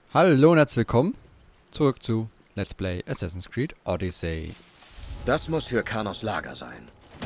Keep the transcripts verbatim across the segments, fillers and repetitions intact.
Hallo und herzlich willkommen zurück zu Let's Play Assassin's Creed Odyssey. Das muss für Kanos Lager sein.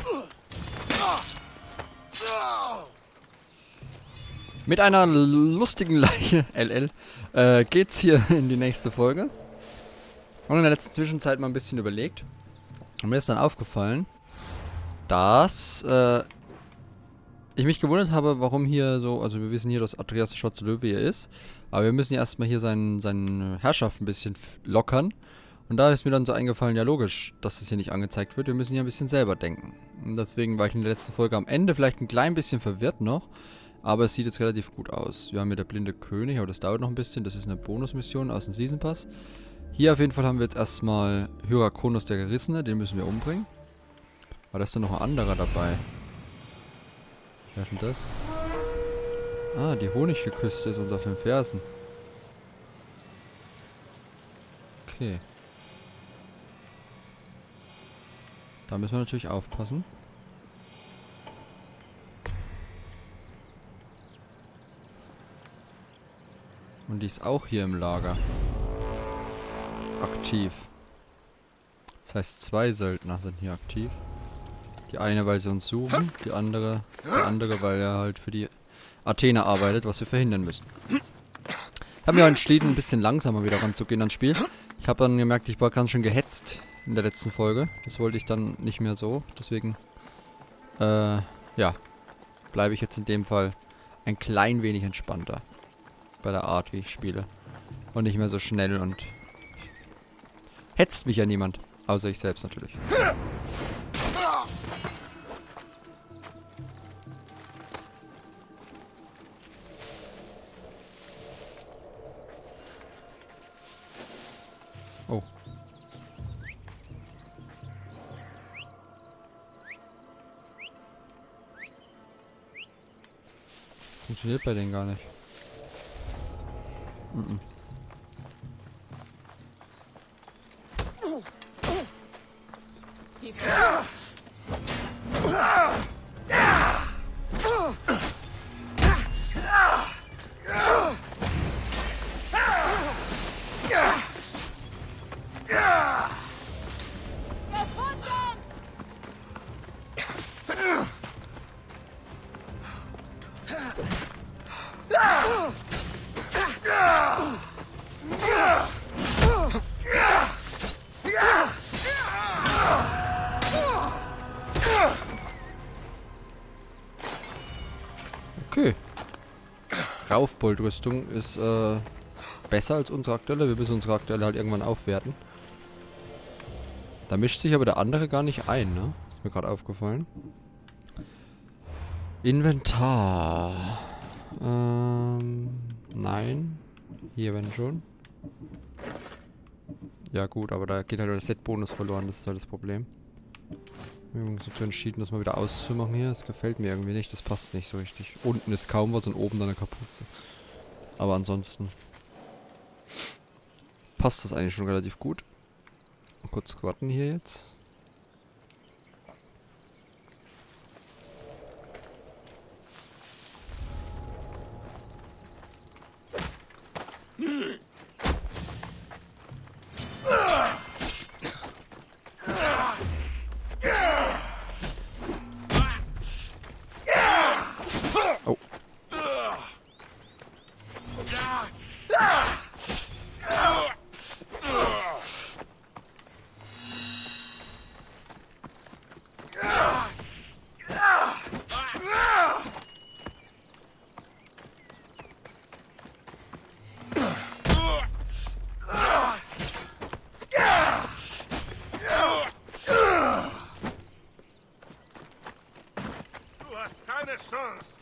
Mit einer lustigen Leiche, L L, äh, geht's hier in die nächste Folge. Und in der letzten Zwischenzeit mal ein bisschen überlegt. Und mir ist dann aufgefallen, dass äh, ich mich gewundert habe, warum hier so, also wir wissen hier, dass Atreus der Schwarze Löwe hier ist. Aber wir müssen ja erstmal hier seinen, seinen Herrschaft ein bisschen lockern. Und da ist mir dann so eingefallen, ja logisch, dass das hier nicht angezeigt wird. Wir müssen hier ein bisschen selber denken. Und deswegen war ich in der letzten Folge am Ende vielleicht ein klein bisschen verwirrt noch. Aber es sieht jetzt relativ gut aus. Wir haben hier der blinde König, aber das dauert noch ein bisschen. Das ist eine Bonusmission aus dem Season Pass. Hier auf jeden Fall haben wir jetzt erstmal Hyrcanus der Gerissene. Den müssen wir umbringen. Aber da ist dann noch ein anderer dabei. Wer ist denn das? Ah, die Honiggeküste ist uns auf den Fersen. Okay. Da müssen wir natürlich aufpassen. Und die ist auch hier im Lager. Aktiv. Das heißt, zwei Söldner sind hier aktiv. Die eine, weil sie uns suchen, die andere, der andere, weil er halt für die Athena arbeitet, was wir verhindern müssen. Ich habe mir entschieden, ein bisschen langsamer wieder ranzugehen ans Spiel. Ich habe dann gemerkt, ich war ganz schön gehetzt in der letzten Folge. Das wollte ich dann nicht mehr so. Deswegen, äh, ja, bleibe ich jetzt in dem Fall ein klein wenig entspannter bei der Art, wie ich spiele. Und nicht mehr so schnell und hetzt mich ja niemand. Außer ich selbst natürlich. Oh. Funktioniert bei denen gar nicht. Mm-mm. Okay. Raufbold-Rüstung ist äh, besser als unsere aktuelle. Wir müssen unsere aktuelle halt irgendwann aufwerten. Da mischt sich aber der andere gar nicht ein, ne? Ist mir gerade aufgefallen. Inventar. Ähm, nein. Hier, wenn schon. Ja gut, aber da geht halt der Set-Bonus verloren. Das ist halt das Problem. Wir haben uns dazu entschieden, das mal wieder auszumachen hier. Das gefällt mir irgendwie nicht. Das passt nicht so richtig. Unten ist kaum was und oben dann eine Kapuze. Aber ansonsten passt das eigentlich schon relativ gut. Mal kurz warten hier jetzt. Oh. Keine Chance.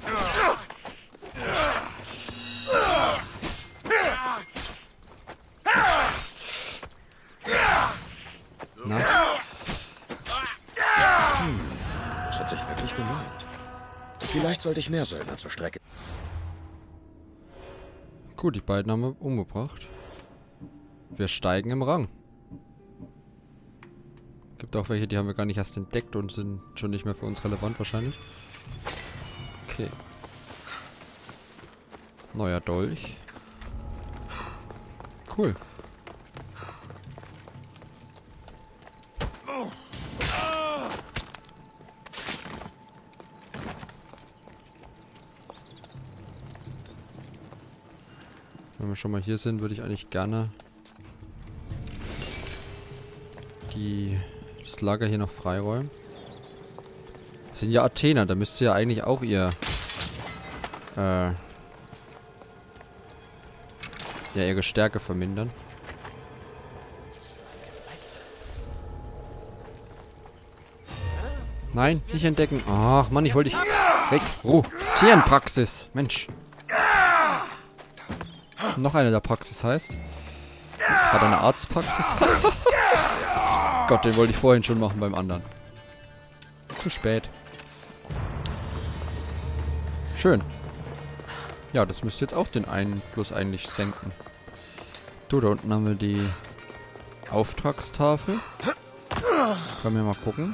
Na? Hm, das hat sich wirklich gelohnt. Vielleicht sollte ich mehr Söldner zur Strecke. Gut, die beiden haben wir umgebracht. Wir steigen im Rang. Gibt auch welche, die haben wir gar nicht erst entdeckt und sind schon nicht mehr für uns relevant wahrscheinlich. Okay. Neuer Dolch. Cool. Wenn wir schon mal hier sind, würde ich eigentlich gerne die, das Lager hier noch freiräumen. Das sind ja Athener, da müsste ja eigentlich auch ihr äh, ja, ihre Stärke vermindern. Nein, nicht entdecken. Ach Mann, ich wollte dich weg. Ruh. Tierenpraxis. Mensch. Noch eine der Praxis heißt. Hat eine Arztpraxis. Gott, den wollte ich vorhin schon machen beim anderen. Zu spät. Schön. Ja, das müsste jetzt auch den Einfluss eigentlich senken. Du, da unten haben wir die Auftragstafel. Können wir mal gucken.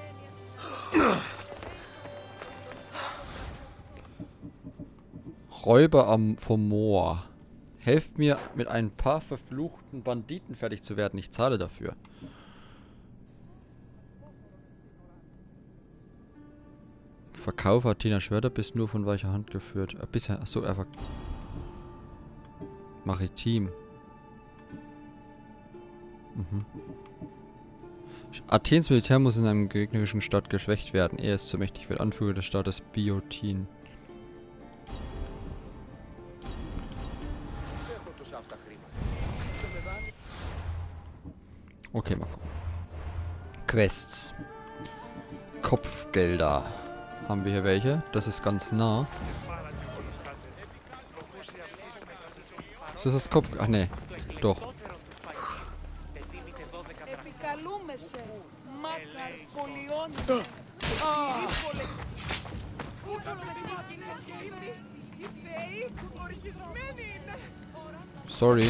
Räuber am vom Moor. Helft mir, mit ein paar verfluchten Banditen fertig zu werden. Ich zahle dafür. Verkauf Athener Schwerter bis nur von weicher Hand geführt. Äh, bisher, achso, er war maritim. Mhm. Athens Militär muss in einem gegnerischen Staat geschwächt werden. Er ist zu mächtig wird. Anführer des Staates Biotin. Okay, mal gucken. Quests. Kopfgelder. Haben wir hier welche? Das ist ganz nah. Ist das das Kopf... Ach nee. Doch. Sorry.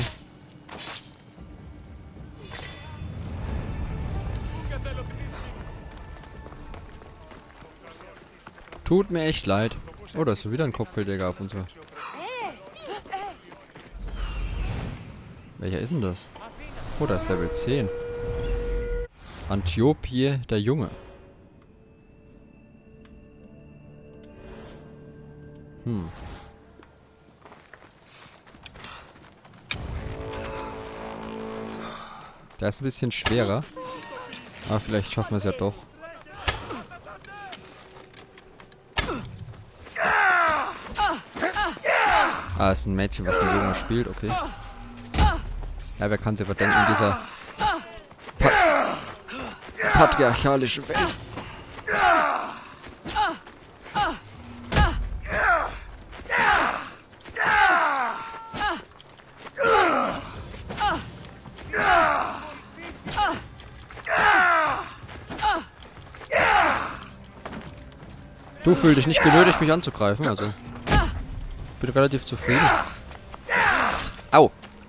Tut mir echt leid. Oh, da ist wieder ein Kopfgeldjäger auf unserer. Welcher ist denn das? Oh, da ist Level zehn. Antiope der Junge. Hm. Der ist ein bisschen schwerer. Aber vielleicht schaffen wir es ja doch. Ah, ist ein Mädchen, was ein Junge spielt, okay. Ja, wer kann sich verdenken in dieser pa patriarchalischen Welt. Du fühlst dich nicht genötigt, mich anzugreifen, also. Bin relativ zufrieden. Au!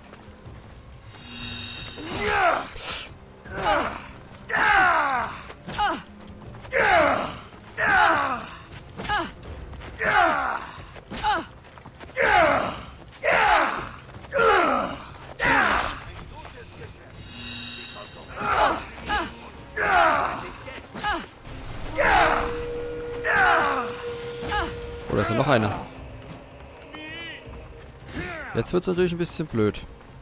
Oder ist da noch einer? Jetzt wird es natürlich ein bisschen blöd.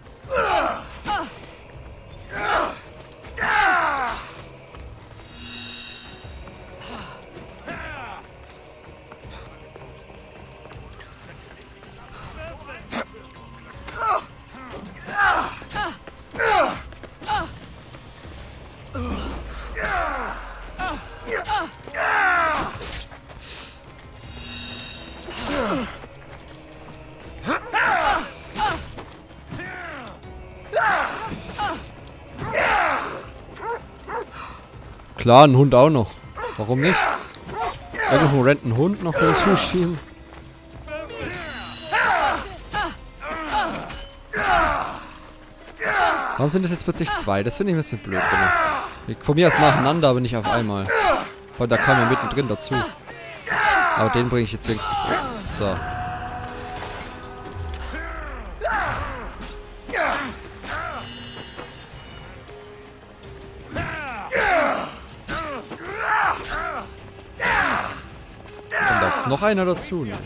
Klar, ein Hund auch noch. Warum nicht? Irgendwo rennt ein Hund noch hinzuschieben. Warum sind das jetzt plötzlich zwei? Das finde ich ein bisschen blöd. Genau. Von mir aus nacheinander, aber nicht auf einmal. Weil da kam er mittendrin dazu. Aber den bringe ich jetzt wenigstens um. So. jetzt noch einer dazu, ne?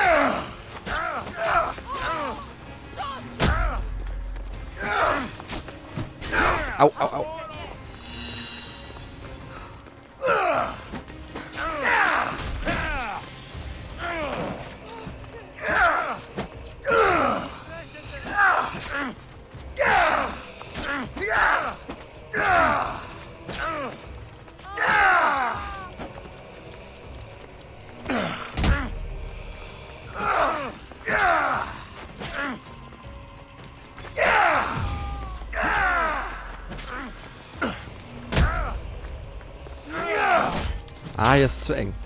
Au, au, au. Ah, jetzt ist zu eng.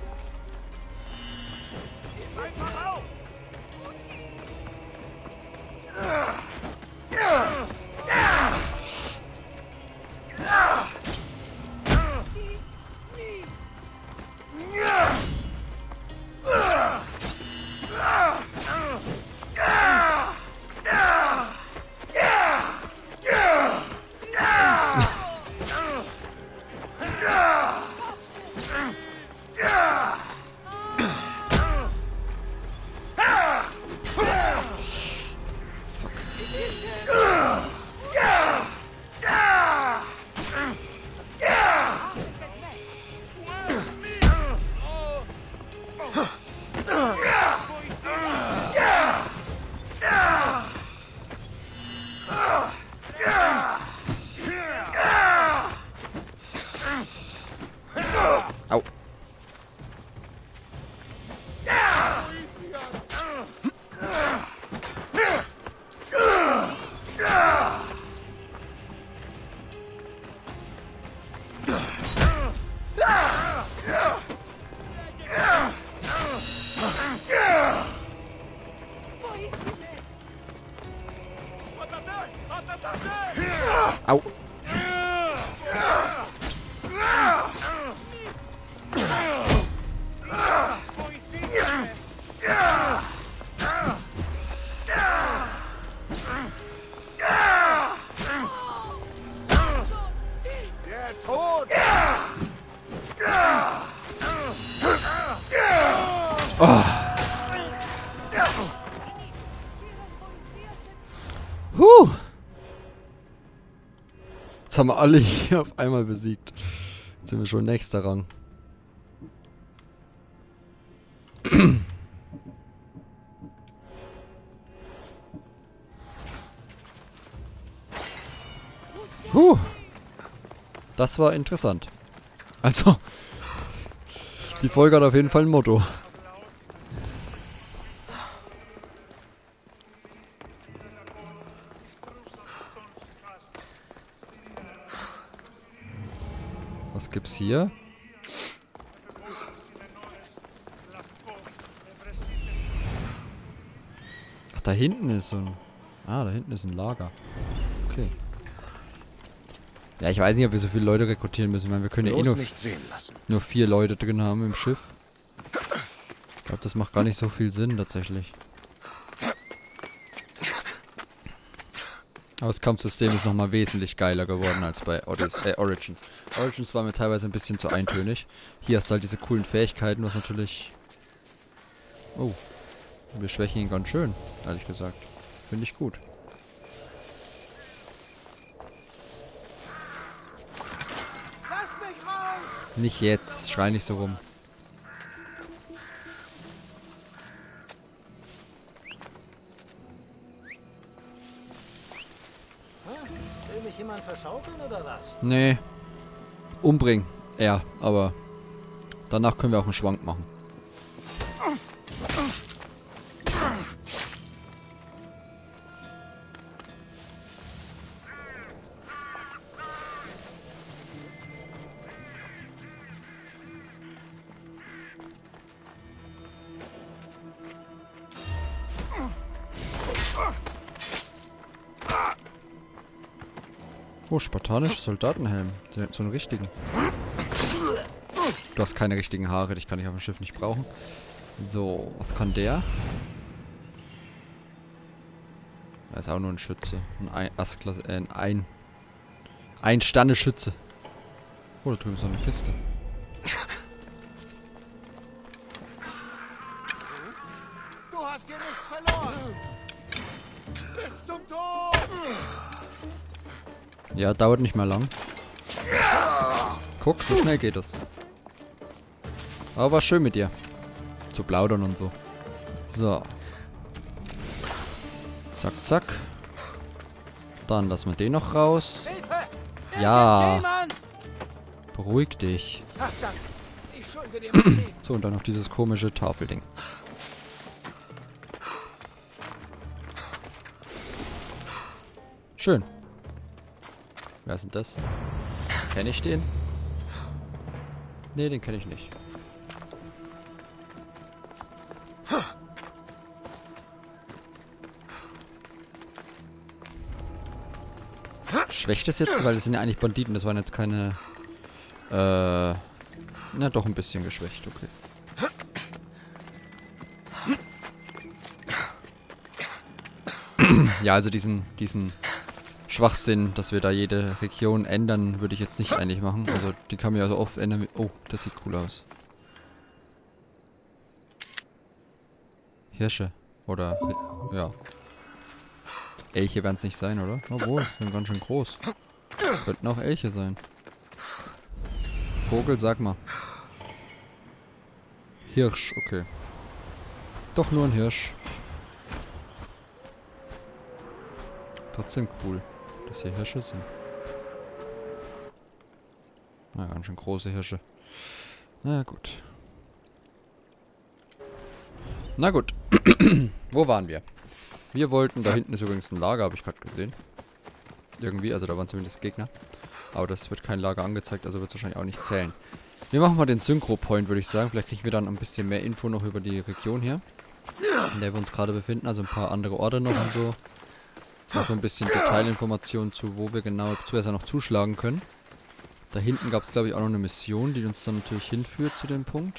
Au. Au. Oh. Huh. Jetzt haben wir alle hier auf einmal besiegt. Jetzt sind wir schon nächster Rang. Huh. Das war interessant. Also, die Folge hat auf jeden Fall ein Motto. Was gibt's hier? Ach, da hinten ist so ein... Ah, da hinten ist ein Lager. Okay. Ja, ich weiß nicht, ob wir so viele Leute rekrutieren müssen. Ich meine, wir können ja eh nur, nicht sehen lassen. nur vier Leute drin haben im Schiff. Ich glaube, das macht gar nicht so viel Sinn, tatsächlich. Aber das Kampfsystem ist nochmal wesentlich geiler geworden als bei Odyssey, äh, Origins. Origins war mir teilweise ein bisschen zu eintönig. Hier hast du halt diese coolen Fähigkeiten, was natürlich... Oh. Wir schwächen ihn ganz schön, ehrlich gesagt. Finde ich gut. Lass mich raus! Nicht jetzt, schrei nicht so rum. Will mich jemand verschaukeln oder was? Nee. Umbringen. Ja, aber danach können wir auch einen Schwank machen. Oh, spartanischer Soldatenhelm. Der, so einen richtigen. Du hast keine richtigen Haare, dich kann ich auf dem Schiff nicht brauchen. So, was kann der? Er ist auch nur ein Schütze. Ein ein Assklasse, äh, ein ein ein Stanne-Schütze. Oh, da drüben ist noch eine Kiste. Lass dir nichts verloren! Bis zum Tod! Ja, dauert nicht mehr lang. Guck, so schnell geht es. Aber war schön mit dir. Zu plaudern und so. So. Zack, zack. Dann lassen wir den noch raus. Hilfe! Ja. Irgendjemand! Beruhig dich. Ach, danke. Ich schulde dir mein Leben. So, und dann noch dieses komische Tafelding. Schön. Wer ist denn das? Kenne ich den? Ne, den kenne ich nicht. Schwächt das jetzt? Weil das sind ja eigentlich Banditen. Das waren jetzt keine... Äh... Na, doch ein bisschen geschwächt. Okay. Ja, also diesen, diesen Schwachsinn, dass wir da jede Region ändern, würde ich jetzt nicht eigentlich machen. Also die kann man ja so oft ändern. Oh, das sieht cool aus. Hirsche. Oder, ja. Elche werden es nicht sein, oder? Obwohl, sind ganz schön groß. Könnten auch Elche sein. Vogel, sag mal. Hirsch, okay. Doch nur ein Hirsch. Trotzdem cool, dass hier Hirsche sind. Na, ganz schön große Hirsche. Na gut. Na gut. Wo waren wir? Wir wollten, da hinten ist übrigens ein Lager, habe ich gerade gesehen. Irgendwie, also da waren zumindest Gegner. Aber das wird kein Lager angezeigt, also wird es wahrscheinlich auch nicht zählen. Wir machen mal den Synchro-Point, würde ich sagen. Vielleicht kriegen wir dann ein bisschen mehr Info noch über die Region hier, in der wir uns gerade befinden. Also ein paar andere Orte noch und so. Noch ein bisschen Detailinformationen zu, wo wir genau zuerst noch zuschlagen können. Da hinten gab es, glaube ich, auch noch eine Mission, die uns dann natürlich hinführt zu dem Punkt.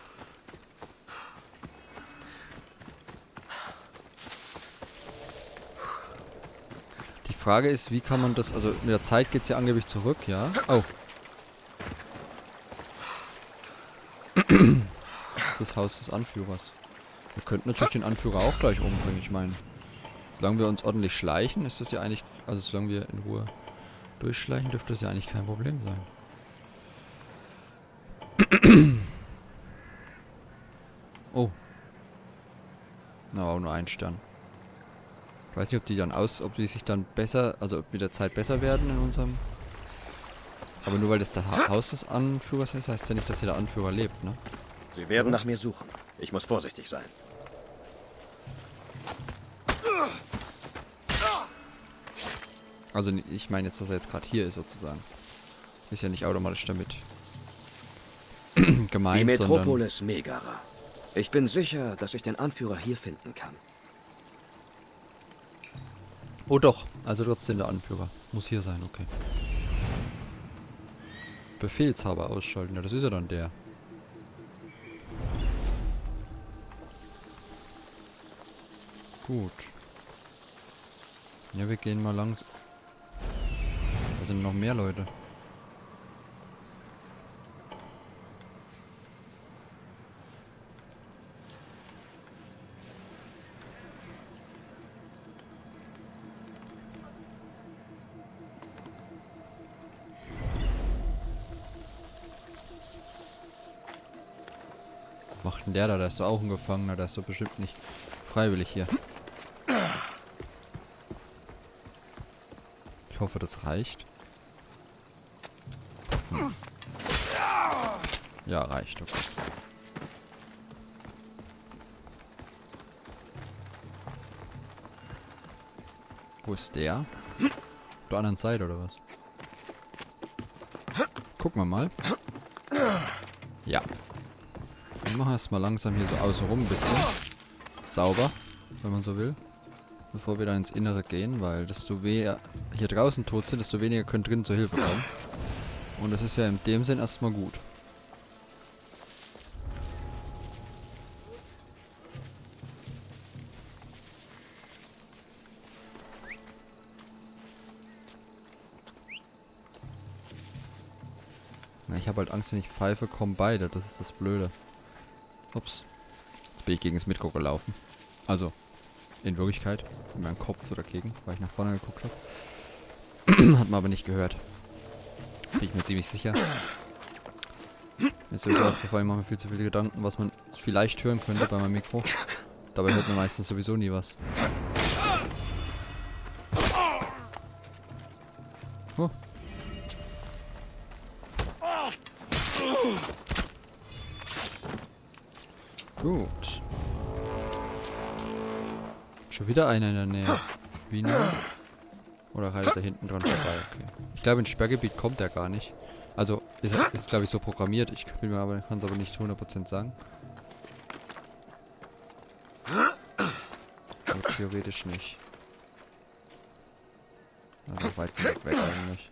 Die Frage ist, wie kann man das, also mit der Zeit geht es ja angeblich zurück, ja? Oh. Das ist das Haus des Anführers. Wir könnten natürlich den Anführer auch gleich umbringen, ich meine. Solange wir uns ordentlich schleichen, ist das ja eigentlich, also solange wir in Ruhe durchschleichen, dürfte das ja eigentlich kein Problem sein. Oh. Na, aber nur ein Stern. Ich weiß nicht, ob die dann aus, ob die sich dann besser, also ob mit der Zeit besser werden in unserem... Aber nur weil das der ha Haus des Anführers heißt, heißt ja nicht, dass hier der Anführer lebt, ne? Sie werden nach mir suchen. Ich muss vorsichtig sein. Also ich meine jetzt, dass er jetzt gerade hier ist sozusagen. Ist ja nicht automatisch damit gemeint, Die Metropolis Megara. Ich bin sicher, dass ich den Anführer hier finden kann. Oh doch, also trotzdem der Anführer. Muss hier sein, okay. Befehlshaber ausschalten, ja das ist ja dann der. Gut. Ja, wir gehen mal langsam. Da sind noch mehr Leute. Was macht denn der da? Der ist doch auch ein Gefangener. Der ist doch bestimmt nicht freiwillig hier. Ich hoffe, das reicht. Hm. Ja, reicht. Okay. Wo ist der? Auf der anderen Seite, oder was? Gucken wir mal. Ja. Wir machen erstmal langsam hier so außenrum ein bisschen sauber, wenn man so will. Bevor wir dann ins Innere gehen, weil desto mehr hier draußen tot sind, desto weniger können drin zur Hilfe kommen. Und das ist ja in dem Sinn erstmal gut. Na, ich habe halt Angst, wenn ich pfeife, kommen beide. Das ist das Blöde. Ups. Jetzt bin ich gegen das Mikro gelaufen. Also, in Wirklichkeit, in meinem Kopf so dagegen, weil ich nach vorne geguckt habe. Hat man aber nicht gehört. Bin ich mir ziemlich sicher. Mir ist sowieso aufgefallen, ich mache mir viel zu viele Gedanken, was man vielleicht hören könnte bei meinem Mikro. Dabei hört man meistens sowieso nie was. Oh. Gut. Schon wieder einer in der Nähe. Wie nah? Oder halt da hinten dran vorbei, okay. Ich glaube, ins Sperrgebiet kommt er gar nicht. Also, ist, ist glaube ich, so programmiert. Ich kann mir aber, kann es aber nicht hundert Prozent sagen. Aber theoretisch nicht. Also weit genug weg eigentlich.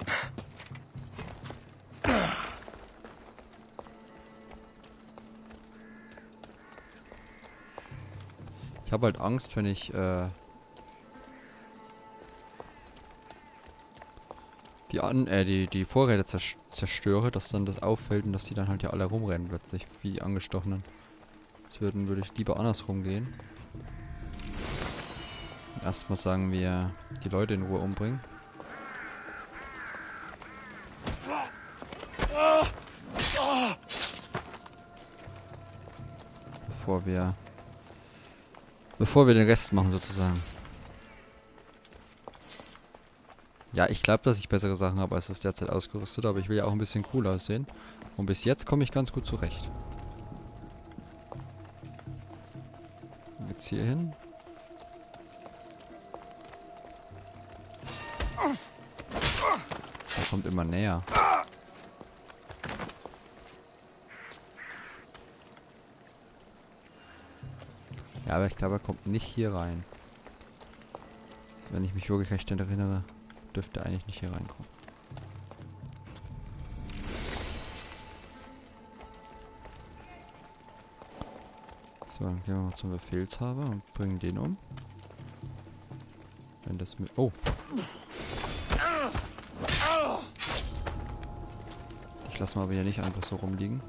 Ich habe halt Angst, wenn ich äh, die, An äh, die, die Vorräte zerstöre, dass dann das auffällt und dass die dann halt ja alle rumrennen plötzlich, wie die Angestochenen. Deswegen würde ich lieber andersrum gehen. Erstmal sagen wir, die Leute in Ruhe umbringen. Bevor wir... Bevor wir den Rest machen, sozusagen. Ja, ich glaube, dass ich bessere Sachen habe, als es derzeit ausgerüstet, aber ich will ja auch ein bisschen cool aussehen. Und bis jetzt komme ich ganz gut zurecht. Jetzt hier hin. Er kommt immer näher. Ja, aber ich glaube, er kommt nicht hier rein. Wenn ich mich wirklich recht erinnere, dürfte er eigentlich nicht hier reinkommen. So, dann gehen wir mal zum Befehlshaber und bringen den um. Wenn das mit... Oh! Ich lasse mal aber hier nicht einfach so rumliegen.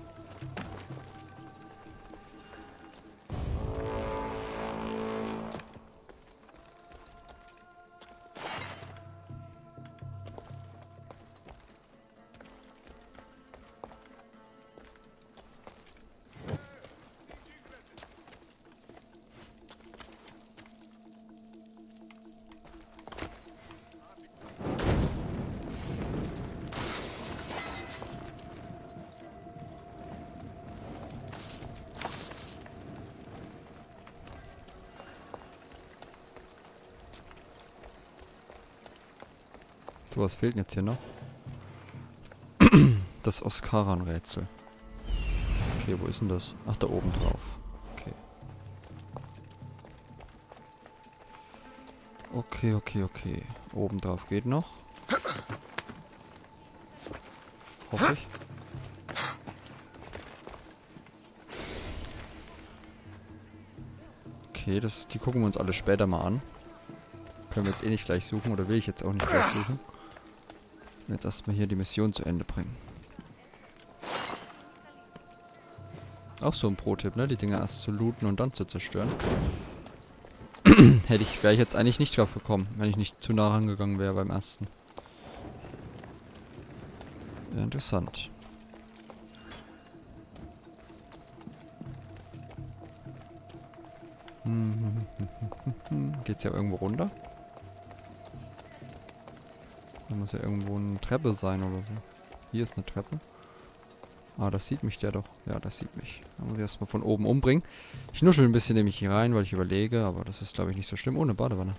So, was fehlt denn jetzt hier noch? Das Oskaran-Rätsel. Okay, wo ist denn das? Ach, da oben drauf. Okay. Okay, okay, okay. Oben drauf geht noch. Hoffe ich. Okay, das, die gucken wir uns alle später mal an. Können wir jetzt eh nicht gleich suchen, oder will ich jetzt auch nicht gleich suchen. Und jetzt erstmal hier die Mission zu Ende bringen. Auch so ein Pro-Tipp, ne? Die Dinger erst zu looten und dann zu zerstören. Hätte ich, wäre ich jetzt eigentlich nicht drauf gekommen, wenn ich nicht zu nah rangegangen wäre beim ersten. Ja, interessant. Geht's ja irgendwo runter? Da muss ja irgendwo eine Treppe sein oder so. Hier ist eine Treppe. Ah, das sieht mich der doch. Ja, das sieht mich. Da muss ich erstmal von oben umbringen. Ich nuschel ein bisschen nämlich hier rein, weil ich überlege, aber das ist, glaube ich, nicht so schlimm. Ohne Badewanne.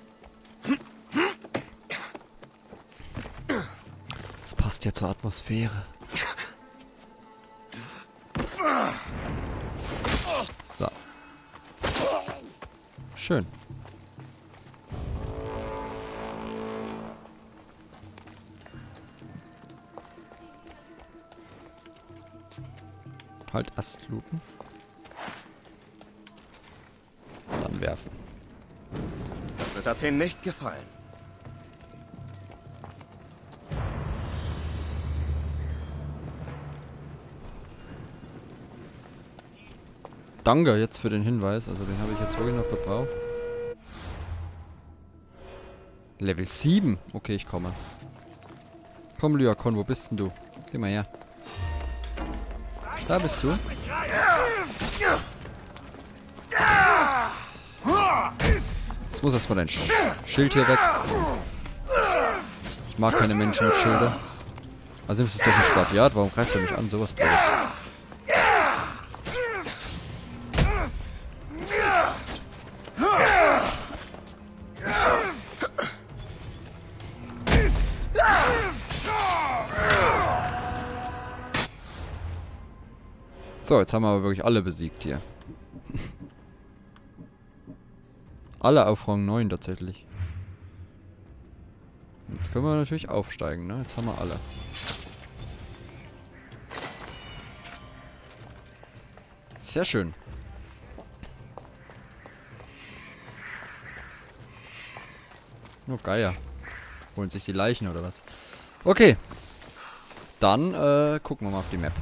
Das passt ja zur Atmosphäre. So. Schön. Halt erst looten. Dann werfen. Das wird Athen nicht gefallen. Danke jetzt für den Hinweis. Also den habe ich jetzt wirklich noch gebraucht. Level sieben. Okay, ich komme. Komm, Lyakon, wo bist denn du? Geh mal her. Da bist du. Jetzt muss erstmal dein Sch Schild hier weg. Ich mag keine Menschen mit Schilder. Also ist es doch ein Spartiat. Warum greift er mich an? Sowas Blödes. So, jetzt haben wir aber wirklich alle besiegt hier. Alle auf Rang neun tatsächlich. Jetzt können wir natürlich aufsteigen, ne? Jetzt haben wir alle. Sehr schön. Nur Geier. Holen sich die Leichen oder was? Okay. Dann äh, gucken wir mal auf die Map.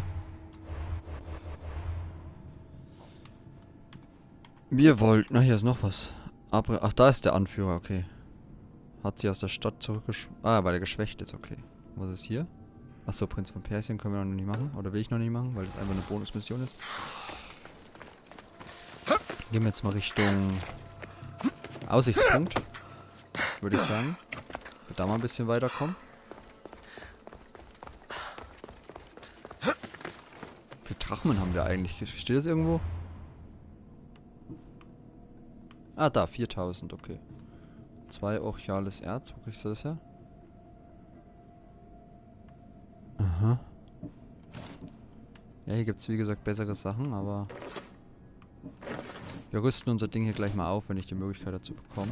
Wir wollten... Na, hier ist noch was. Abre Ach, da ist der Anführer, okay. Hat sie aus der Stadt zurückgesch... Ah, weil er geschwächt ist, okay. Was ist hier? Achso, Prinz von Persien können wir noch nicht machen. Oder will ich noch nicht machen, weil das einfach eine Bonusmission ist. Gehen wir jetzt mal Richtung... Aussichtspunkt. Würde ich sagen. Wird da mal ein bisschen weiterkommen. Wie viele Drachmen haben wir eigentlich? Steht das irgendwo? Ah, da, viertausend, okay. Zwei orchiales Erz, wo kriegst du das her? Aha. Ja, hier gibt es wie gesagt bessere Sachen, aber... Wir rüsten unser Ding hier gleich mal auf, wenn ich die Möglichkeit dazu bekomme.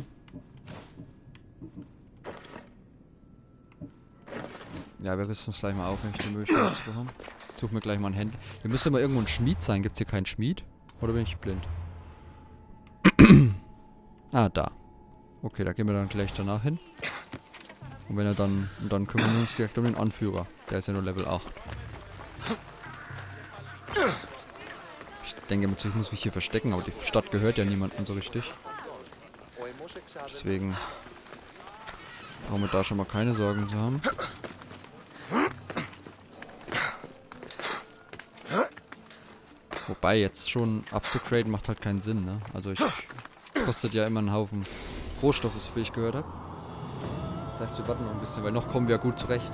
Ja, wir rüsten es gleich mal auf, wenn ich die Möglichkeit dazu bekomme. Such mir gleich mal einen Händler. Hier müsste mal irgendwo ein Schmied sein. Gibt es hier keinen Schmied? Oder bin ich blind? Ah, da. Okay, da gehen wir dann gleich danach hin. Und wenn er dann... Und dann kümmern wir uns direkt um den Anführer. Der ist ja nur Level acht. Ich denke, ich muss mich hier verstecken, aber die Stadt gehört ja niemandem so richtig. Deswegen brauchen wir da schon mal keine Sorgen zu haben. Wobei, jetzt schon abzugraden macht halt keinen Sinn, ne? Also ich... Das kostet ja immer einen Haufen Rohstoffe, so viel ich gehört habe. Das heißt, wir warten noch ein bisschen, weil noch kommen wir ja gut zurecht.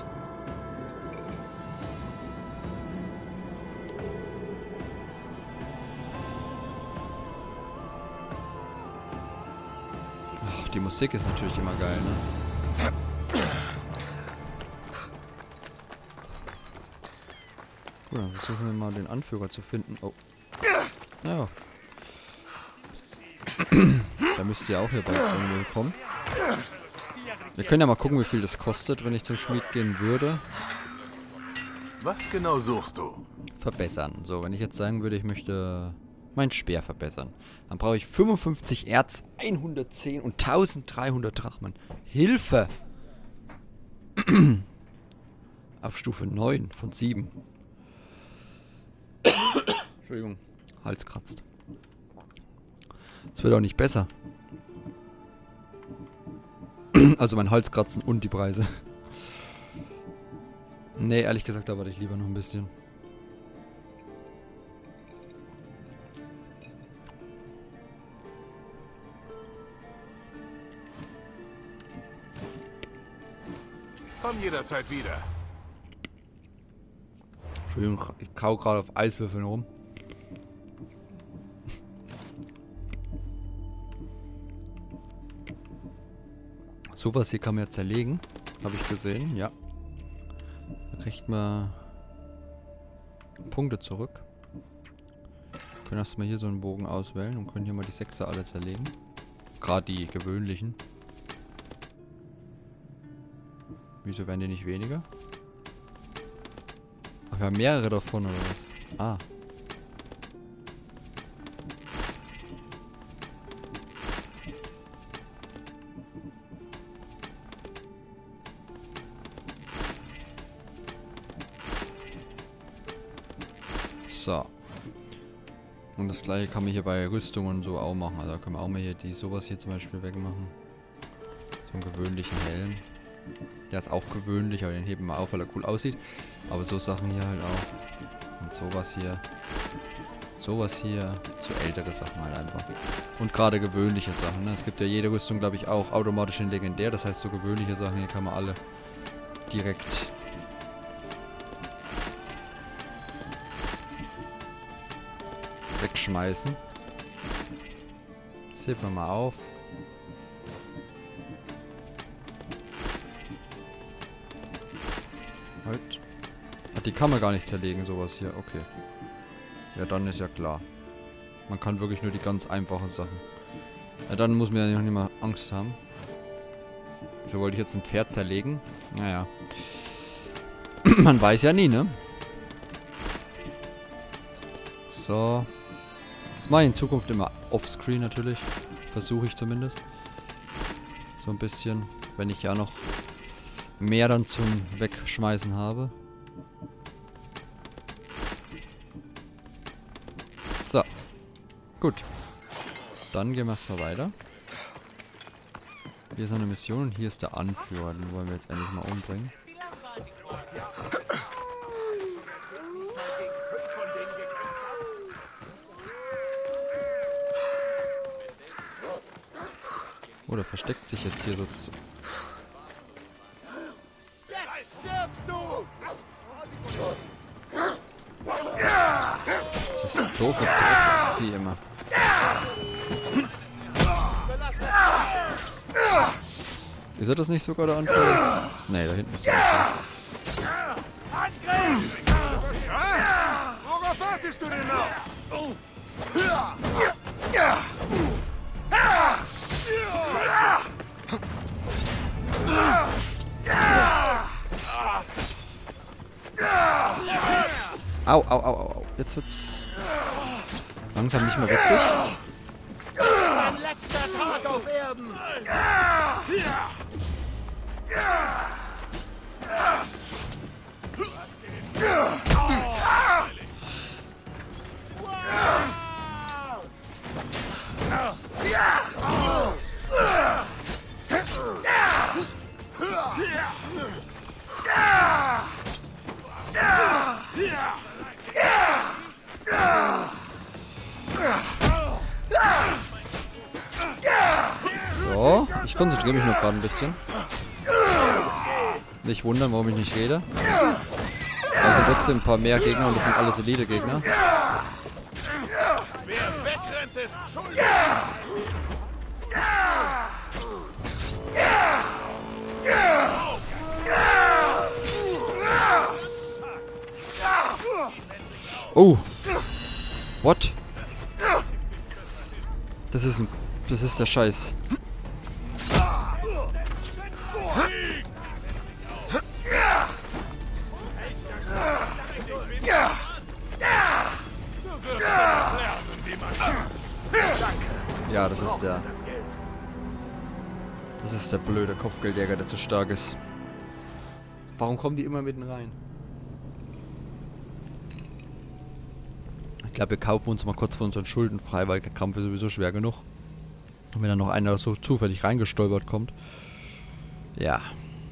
Ach, die Musik ist natürlich immer geil, ne? Gut, dann versuchen wir mal den Anführer zu finden. Oh. Naja. Da müsste ja auch hier bald irgendwo kommen. Wir können ja mal gucken, wie viel das kostet, wenn ich zum Schmied gehen würde. Was genau suchst du? Verbessern. So, wenn ich jetzt sagen würde, ich möchte mein Speer verbessern. Dann brauche ich fünfundfünfzig Erz, hundertzehn und dreizehnhundert Drachmen. Hilfe! Auf Stufe neun von sieben. Entschuldigung, Hals kratzt. Es wird auch nicht besser. Also mein Hals kratzen und die Preise. Nee, ehrlich gesagt, da warte ich lieber noch ein bisschen. Komm jederzeit wieder. Entschuldigung, ich kau gerade auf Eiswürfeln rum. Sowas hier kann man ja zerlegen. Habe ich gesehen, ja. Da kriegt man Punkte zurück. Wir können erstmal hier so einen Bogen auswählen und können hier mal die Sechser alle zerlegen. Gerade die gewöhnlichen. Wieso werden die nicht weniger? Ach, wir haben mehrere davon oder was? Ah. So. Und das gleiche kann man hier bei Rüstungen und so auch machen. Also da können wir auch mal hier die sowas hier zum Beispiel wegmachen. So einen gewöhnlichen Helm. Der ist auch gewöhnlich, aber den heben wir auf, weil er cool aussieht. Aber so Sachen hier halt auch. Und sowas hier. Sowas hier. So ältere Sachen halt einfach. Und gerade gewöhnliche Sachen. Ne? Es gibt ja jede Rüstung, glaube ich, auch automatisch in legendär. Das heißt, so gewöhnliche Sachen hier kann man alle direkt wegschmeißen. Das hebt man mal auf. Halt. Ach, die kann man gar nicht zerlegen, sowas hier. Okay. Ja, dann ist ja klar. Man kann wirklich nur die ganz einfachen Sachen. Ja, dann muss man ja noch nicht mal Angst haben. So, wollte ich jetzt ein Pferd zerlegen? Naja. Man weiß ja nie, ne? So. Das mache ich in Zukunft immer offscreen natürlich. Versuche ich zumindest. So ein bisschen. Wenn ich ja noch mehr dann zum Wegschmeißen habe. So. Gut. Dann gehen wir erstmal weiter. Hier ist noch eine Mission und hier ist der Anführer. Den wollen wir jetzt endlich mal umbringen. Oh, der versteckt sich jetzt hier sozusagen. Das ist doofe Drecksvieh immer. Ist er das nicht sogar der Anführer? Ne, da hinten ist der Anführer. Worauf wartest du denn noch? Au, au, au, au. Jetzt wird's langsam nicht mehr witzig. Dein letzter Tag auf Erden! So, ich konzentriere mich nur gerade ein bisschen. Nicht wundern, warum ich nicht rede. Also trotzdem ein paar mehr Gegner und das sind alles Elite-Gegner. Wer wegrennt, ist schuld! Oh! What? Das ist ein... Das ist der Scheiß. Ja, das ist der... Das ist der blöde Kopfgeldjäger, der zu stark ist. Warum kommen die immer mitten rein? Ich glaube, wir kaufen uns mal kurz von unseren Schulden frei, weil der Kampf ist sowieso schwer genug. Und wenn dann noch einer so zufällig reingestolpert kommt. Ja.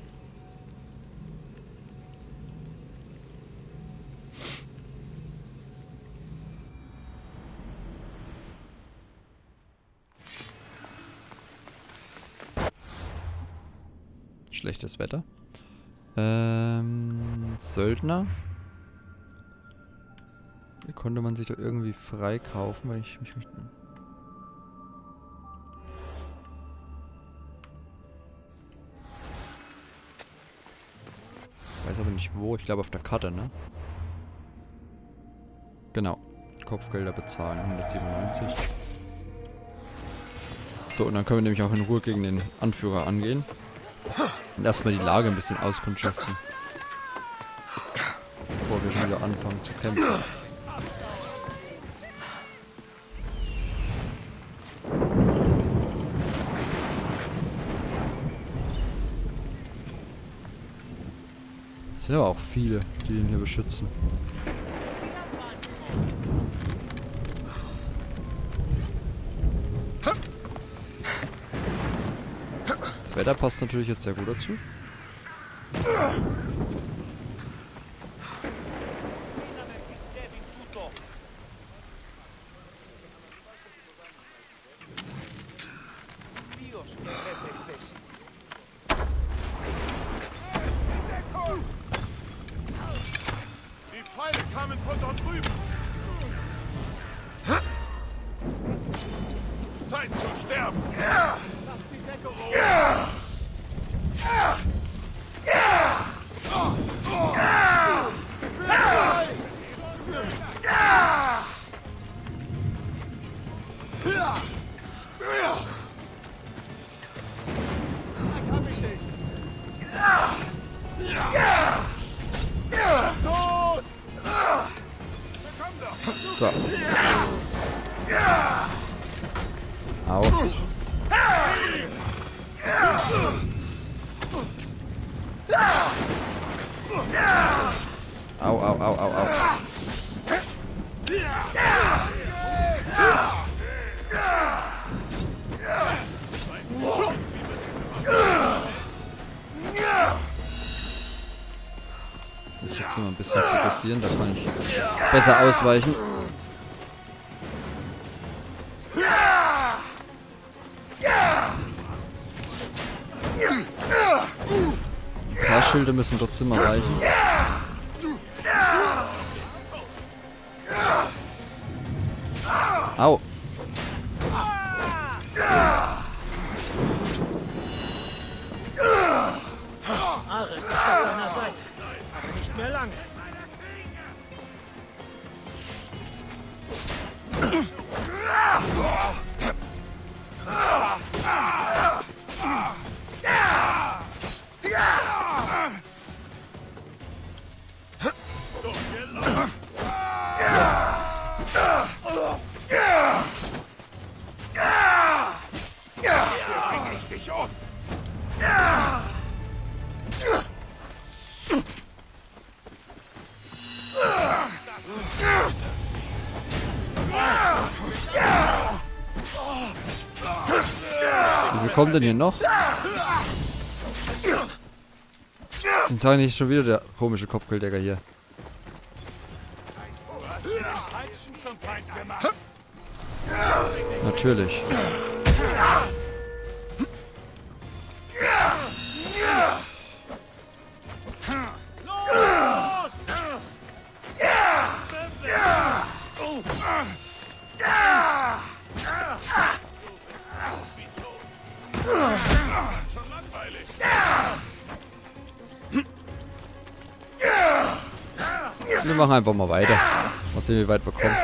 Schlechtes Wetter. Ähm, Söldner. Hier konnte man sich doch irgendwie freikaufen, weil ich mich nicht... Weiß aber nicht wo. Ich glaube auf der Karte, ne? Genau. Kopfgelder bezahlen. hundertsiebenundneunzig. So, und dann können wir nämlich auch in Ruhe gegen den Anführer angehen. Und erstmal die Lage ein bisschen auskundschaften. Bevor wir schon wieder anfangen zu kämpfen. Es sind aber auch viele, die ihn hier beschützen. der passt natürlich jetzt sehr gut dazu. Die Pfeile kamen von dort drüben. Zeit zu sterben. Lass die Decke rollen. So. Au. Au, au, au, au, au. Ich muss jetzt mal ein bisschen fokussieren, da kann ich besser ausweichen. Ein paar Schilde müssen trotzdem mal reichen. Au! Ares ist auf deiner Seite, aber nicht mehr lange. Wie viel kommt denn hier noch? Sind zwar nicht schon wieder der komische Kopfgeldjäger hier. Natürlich. Wir machen einfach mal weiter. Mal sehen, wie weit wir kommen.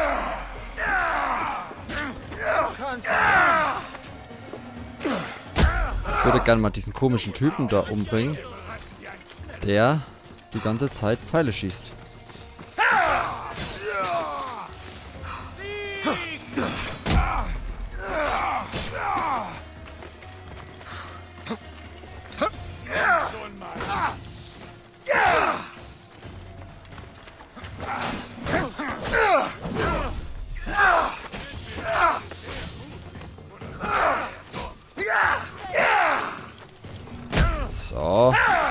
Ich würde gerne mal diesen komischen Typen da umbringen, der die ganze Zeit Pfeile schießt. So.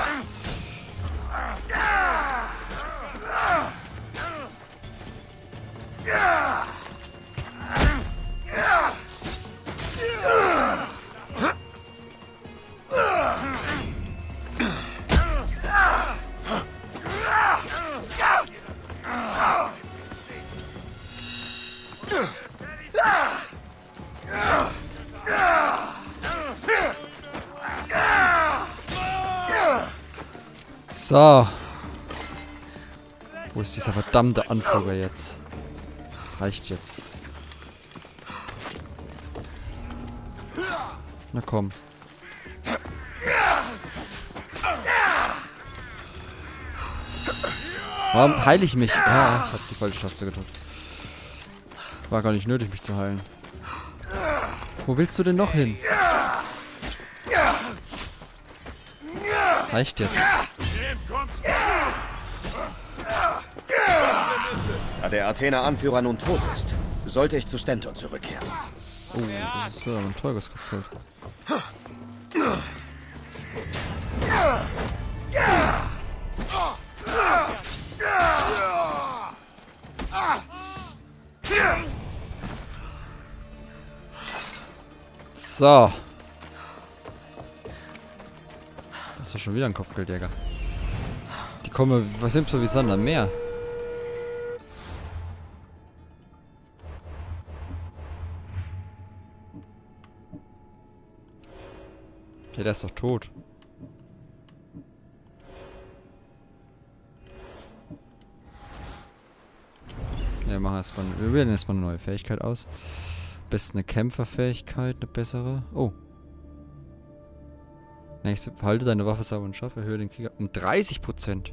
So. Wo ist dieser verdammte Anführer jetzt? Das reicht jetzt. Na komm. Warum heile ich mich? Ah, ich habe die falsche Taste gedrückt. War gar nicht nötig, mich zu heilen. Wo willst du denn noch hin? Reicht jetzt. Da der Athener-Anführer nun tot ist, sollte ich zu Stentor zurückkehren. Oh, das ist wieder ein teures Kopfgeld. So. Das ist doch schon wieder ein Kopfgeldjäger. Die kommen, was sind so wie Sand am Meer? Okay, der ist doch tot. Ja, wir machen erstmal, wir wählen erstmal eine neue Fähigkeit aus. Am besten eine Kämpferfähigkeit, eine bessere. Oh. Nächste, halte deine Waffe sauber und scharf, erhöhe den Krieger um dreißig Prozent.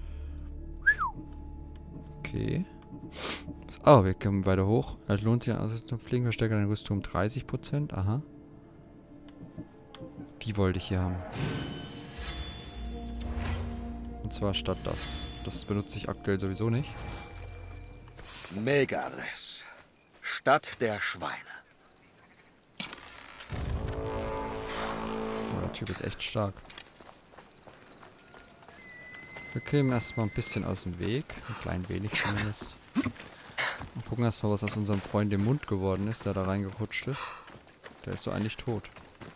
Okay. Oh, wir kommen weiter hoch. Es lohnt sich an Ausrüstung zu pflegen, verstärke deine Rüstung um dreißig Prozent. Aha. Die wollte ich hier haben. Und zwar statt das. Das benutze ich aktuell sowieso nicht. Megaris. Stadt der Schweine. Oh, der Typ ist echt stark. Wir kämen erstmal ein bisschen aus dem Weg. Ein klein wenig zumindest. Und gucken erstmal, was aus unserem Freund im Mund geworden ist, der da reingerutscht ist. Der ist so eigentlich tot.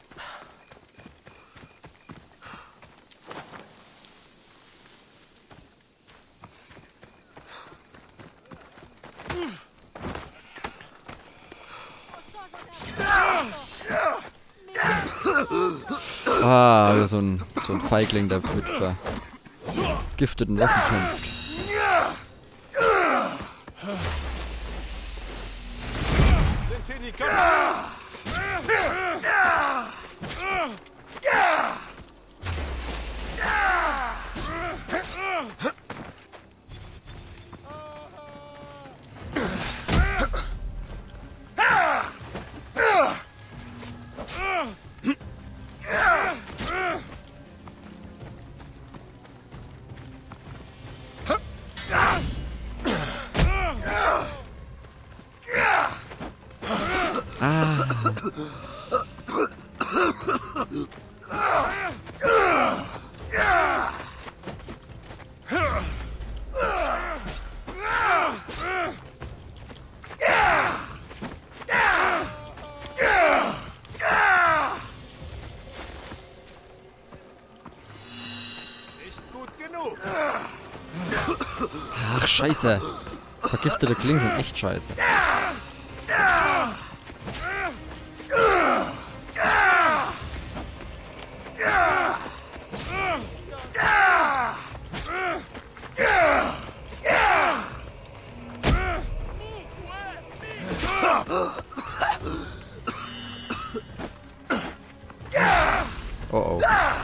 Ah, wieder so ein, so ein Feigling, der mit vergifteten Waffen kämpft. Sind hier die Köpfe? Ach, scheiße. Vergiftete Klingen sind echt scheiße. Oh oh.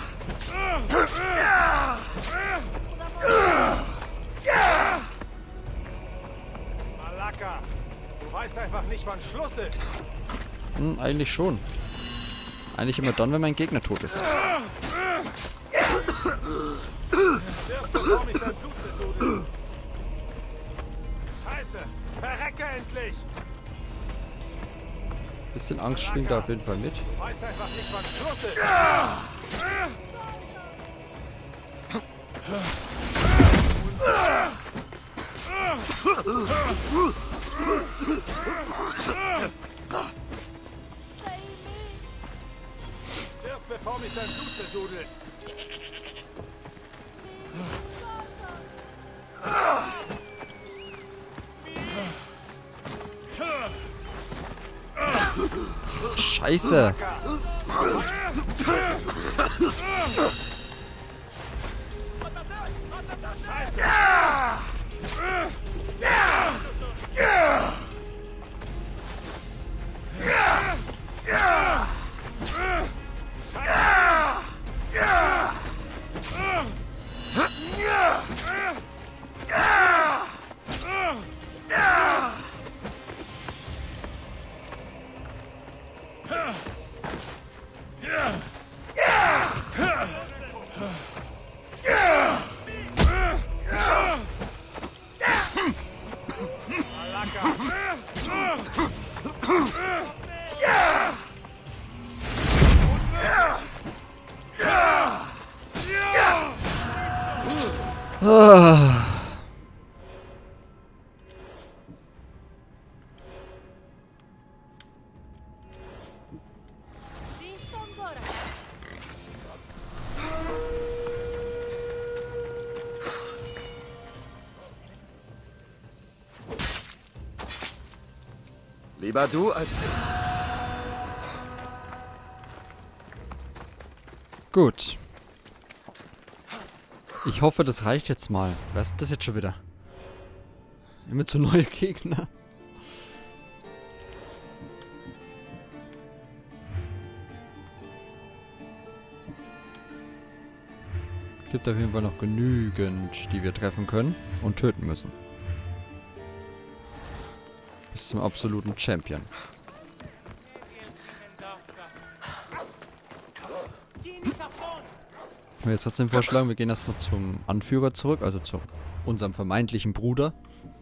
Malaka, du weißt einfach nicht, wann Schluss ist. Hm, eigentlich schon. Eigentlich immer dann, wenn mein Gegner tot ist. Bevor mich dein Blut besudelt. Scheiße, verrecke endlich. Bisschen Angst schwingt da auf jeden Fall mit. Du weißt einfach nicht, wann Schluss ist. Stirb, bevor mich dein Blut besudelt. Scheiße. Lieber du als ich. Gut. Ich hoffe, das reicht jetzt mal. Was ist das jetzt schon wieder? Immer zu neue Gegner. Gibt auf jeden Fall noch genügend, die wir treffen können und töten müssen. Bis zum absoluten Champion. Ich will jetzt trotzdem vorschlagen, wir gehen erstmal zum Anführer zurück, also zu unserem vermeintlichen Bruder.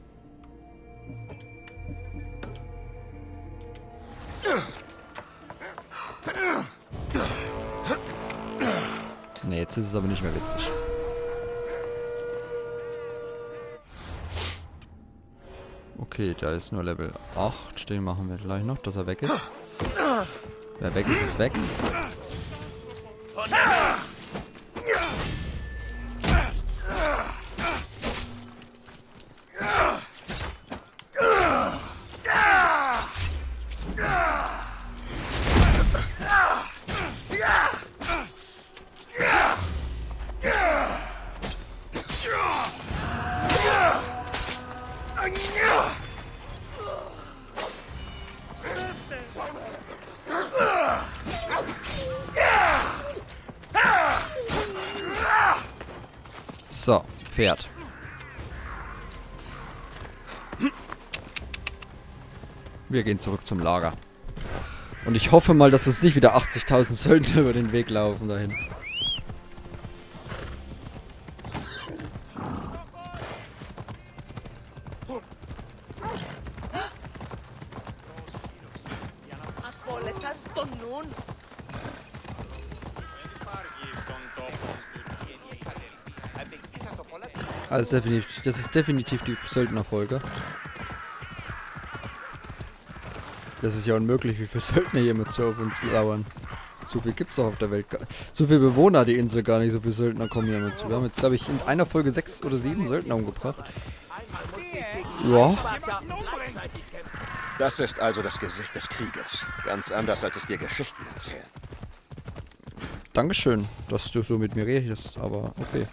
Ne, jetzt ist es aber nicht mehr witzig. Okay, da ist nur Level acht. Den machen wir gleich noch, dass er weg ist. Wer weg ist, ist weg. So, Pferd. Wir gehen zurück zum Lager. Und ich hoffe mal, dass uns nicht wieder achtzigtausend Söldner über den Weg laufen dahin. Also definitiv, das ist definitiv die Söldnerfolge. Das ist ja unmöglich, wie viele Söldner hier mit so auf uns lauern. So viel gibt's doch auf der Welt gar nicht. So viele Bewohner die Insel gar nicht, so viele Söldner kommen hier mit zu. Wir haben jetzt, glaube ich, in einer Folge sechs oder sieben Söldner umgebracht. Ja. Das ist also das Gesicht des Krieges. Ganz anders, als es dir Geschichten erzählen. Dankeschön, dass du so mit mir redest, aber okay.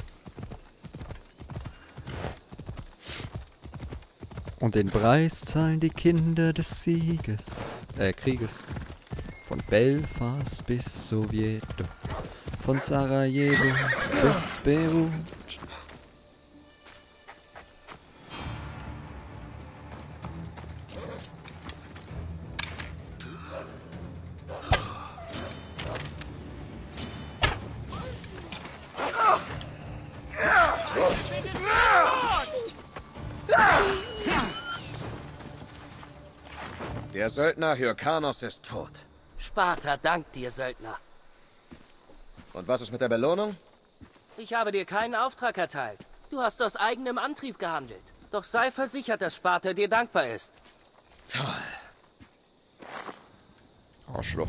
Und den Preis zahlen die Kinder des Sieges, äh, Krieges. Von Belfast bis Sowjeto, von Sarajevo bis Beirut. Der Söldner Hyrkanos ist tot. Sparta dankt dir, Söldner. Und was ist mit der Belohnung? Ich habe dir keinen Auftrag erteilt. Du hast aus eigenem Antrieb gehandelt. Doch sei versichert, dass Sparta dir dankbar ist. Toll. Arschloch.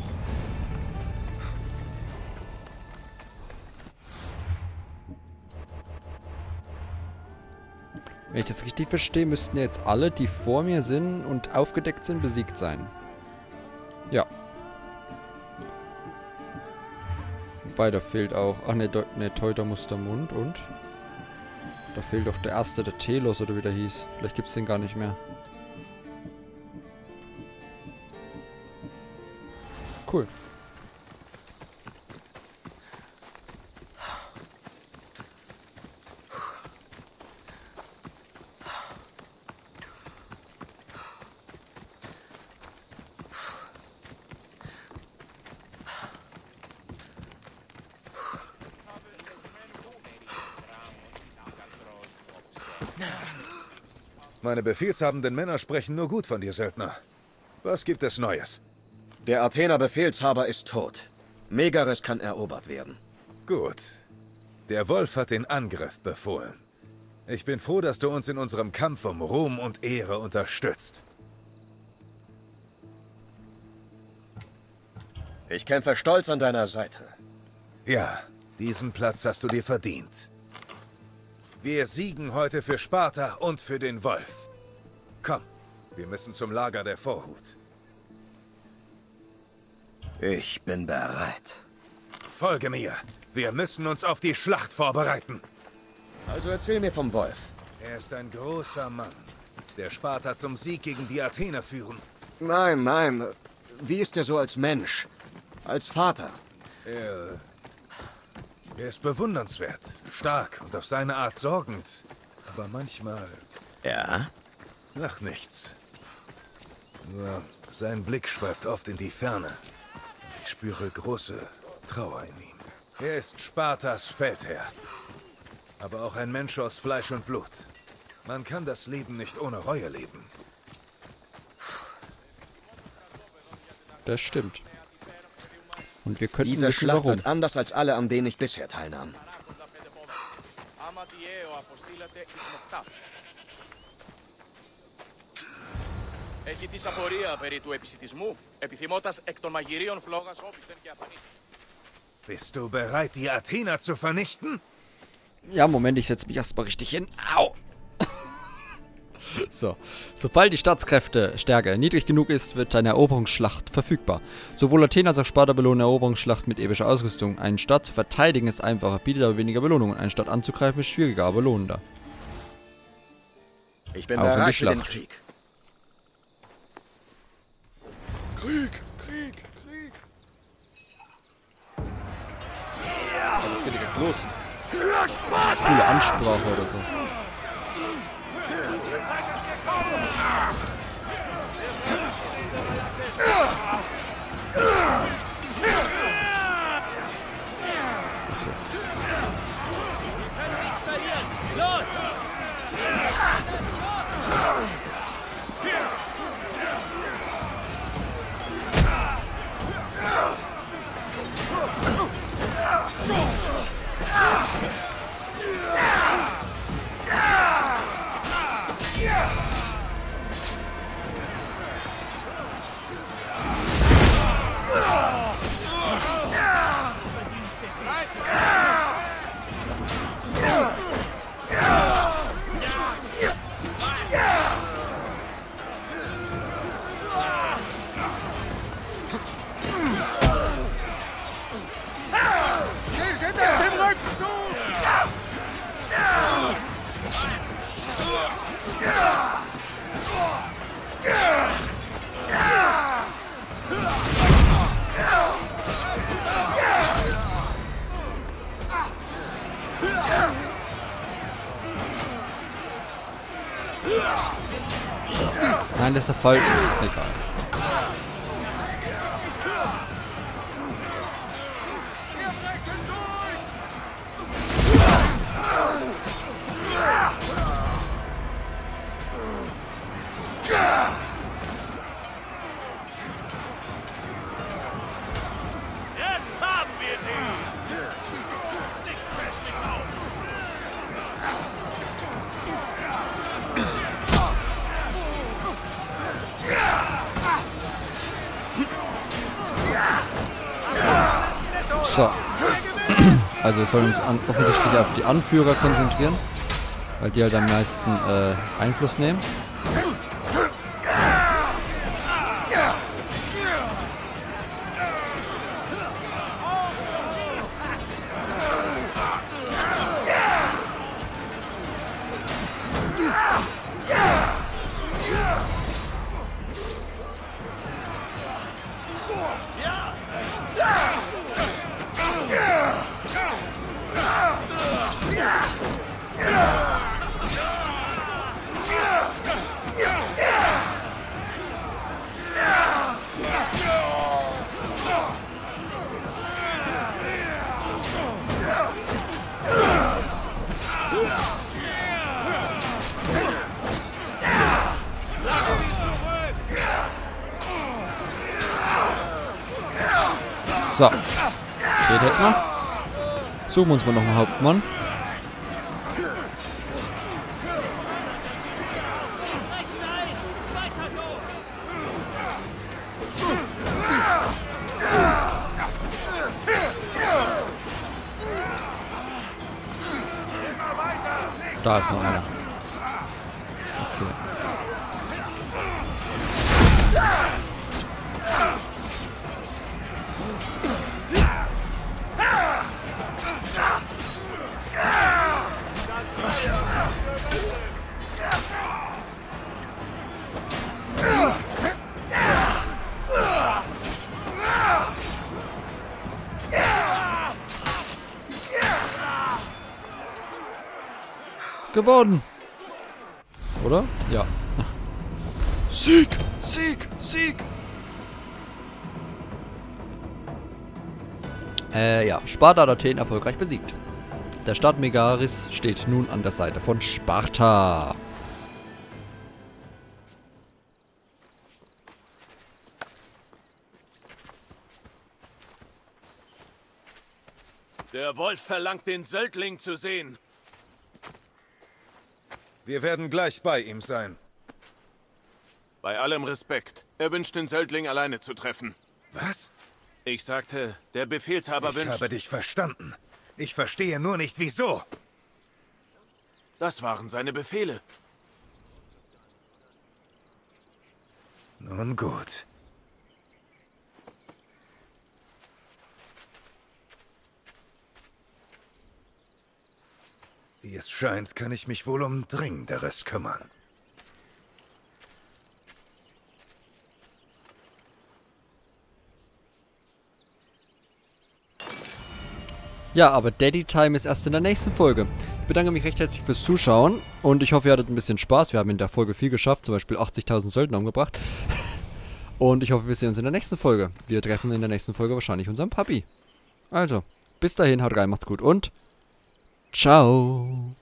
Wenn ich das richtig verstehe, müssten jetzt alle, die vor mir sind und aufgedeckt sind, besiegt sein. Ja. Wobei, da fehlt auch... Ach ne, ne Teuter Mustermund und... Da fehlt doch der erste, der Telos oder wie der hieß. Vielleicht gibt's den gar nicht mehr. Cool. Meine befehlshabenden Männer sprechen nur gut von dir, Söldner. Was gibt es Neues? Der Athener Befehlshaber ist tot. Megaris kann erobert werden. Gut. Der Wolf hat den Angriff befohlen. Ich bin froh, dass du uns in unserem Kampf um Ruhm und Ehre unterstützt. Ich kämpfe stolz an deiner Seite. Ja, diesen Platz hast du dir verdient. Wir siegen heute für Sparta und für den Wolf. Komm, Wir müssen zum Lager der Vorhut. Ich bin bereit. Folge mir. Wir müssen uns auf die Schlacht vorbereiten. Also erzähl mir vom Wolf. Er ist ein großer Mann, der Sparta zum Sieg gegen die Athener führen. Nein, nein. Wie ist er so als Mensch? Als Vater? Er, er ist bewundernswert, stark und auf seine Art sorgend. Aber manchmal... Ja? Ach, nichts. Nur sein Blick schweift oft in die Ferne. Ich spüre große Trauer in ihm. Er ist Spartas Feldherr. Aber auch ein Mensch aus Fleisch und Blut. Man kann das Leben nicht ohne Reue leben. Das stimmt. Und wir könnten Diese wissen, Schlacht warum. wird anders als alle, an denen ich bisher teilnahm. Έχει τη απορία περί του επισιτισμού, επιθυμώντας εκ των μαγειρίων φλόγας όπισθεν και αφανίσεων. Bist du bereit, die Athener zu vernichten? Ja, Moment, ich setze mich erstmal richtig hin. Au! So. Sobald die Staatskräfte-Stärke niedrig genug ist, wird eine Eroberungsschlacht verfügbar. Sowohl Athen als auch Sparta belohnen eine Eroberungsschlacht mit epischer Ausrüstung. Eine Stadt zu verteidigen ist einfacher, bietet aber weniger Belohnungen. Eine Stadt anzugreifen ist schwieriger, aber lohnender. Ich bin Auf in die bereit für den Schlacht. Krieg. Krieg, Krieg, Krieg. Das geht direkt los. Coole Ansprache oder so. Nein, das ist der Fall. Egal. Jetzt haben wir sie! Nicht festlich auf! So. Also wir sollen uns an, offensichtlich auf die Anführer konzentrieren, weil die halt am meisten äh, Einfluss nehmen. So. Geht halt noch. Suchen wir uns mal noch einen Hauptmann. Da ist noch einer. Okay. gewonnen. Oder? Ja. Sieg! Sieg! Sieg! Äh, ja. Sparta hat Athen erfolgreich besiegt. Der Staat Megaris steht nun an der Seite von Sparta. Der Wolf verlangt, den Söldling zu sehen. Wir werden gleich bei ihm sein. Bei allem Respekt. Er wünscht, den Söldling alleine zu treffen. Was? Ich sagte, der Befehlshaber Ich wünscht... habe dich verstanden. Ich verstehe nur nicht, wieso. Das waren seine Befehle. Nun gut. Wie es scheint, kann ich mich wohl um Dringenderes kümmern. Ja, aber Daddy Time ist erst in der nächsten Folge. Ich bedanke mich recht herzlich fürs Zuschauen und ich hoffe, ihr hattet ein bisschen Spaß. Wir haben in der Folge viel geschafft, zum Beispiel achtzigtausend Söldner umgebracht. Und ich hoffe, wir sehen uns in der nächsten Folge. Wir treffen in der nächsten Folge wahrscheinlich unseren Papi. Also, bis dahin, haut rein, macht's gut und ciao.